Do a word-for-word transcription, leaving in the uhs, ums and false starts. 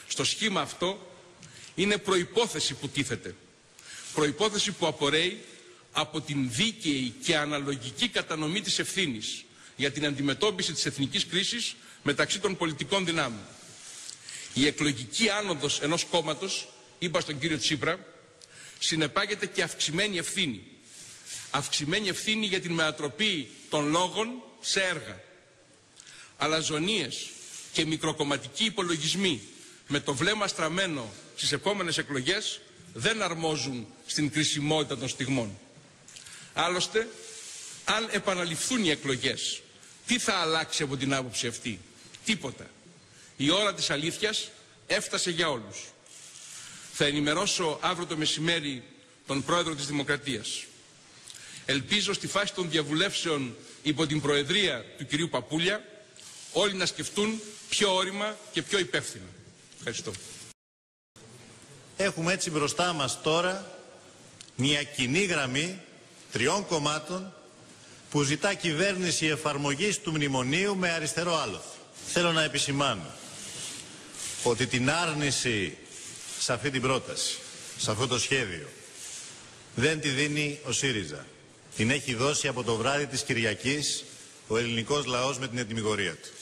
στο σχήμα αυτό είναι προϋπόθεση που τίθεται. Προϋπόθεση που απορρέει από την δίκαιη και αναλογική κατανομή της ευθύνης για την αντιμετώπιση της εθνικής κρίσης μεταξύ των πολιτικών δυνάμεων. Η εκλογική άνοδος ενός κόμματος, είπα στον κύριο Τσίπρα, συνεπάγεται και αυξημένη ευθύνη. Αυξημένη ευθύνη για την μετατροπή των λόγων σε έργα. Αλαζονίες και μικροκομματικοί υπολογισμοί με το βλέμμα στραμμένο στις επόμενες εκλογές δεν αρμόζουν στην κρισιμότητα των στιγμών. Άλλωστε, αν επαναληφθούν οι εκλογές, τι θα αλλάξει από την άποψη αυτή? Τίποτα. Η ώρα της αλήθειας έφτασε για όλους. Θα ενημερώσω αύριο το μεσημέρι τον Πρόεδρο της Δημοκρατίας. Ελπίζω στη φάση των διαβουλεύσεων υπό την Προεδρία του κυρίου Παπούλια όλοι να σκεφτούν πιο όρημα και πιο υπεύθυνα. Ευχαριστώ. Έχουμε έτσι μπροστά μας τώρα μια κοινή γραμμή τριών κομμάτων που ζητά κυβέρνηση εφαρμογής του μνημονίου με αριστερό άλοθη. Θέλω να επισημάνω ότι την άρνηση σε αυτή την πρόταση, σε αυτό το σχέδιο, δεν τη δίνει ο ΣΥΡΙΖΑ. Την έχει δώσει από το βράδυ της Κυριακής ο ελληνικός λαός με την ετυμηγορία του.